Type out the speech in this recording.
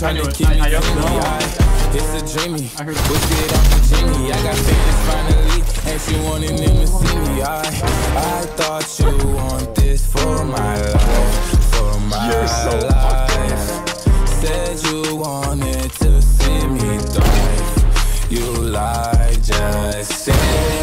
trying to keep me dreamy. It's a dreamy. Push it off the genie. I got fans finally, and she wanted them to see me. I thought you want this for my life, for my life. Said you wanted to see me thrive. You lied, just said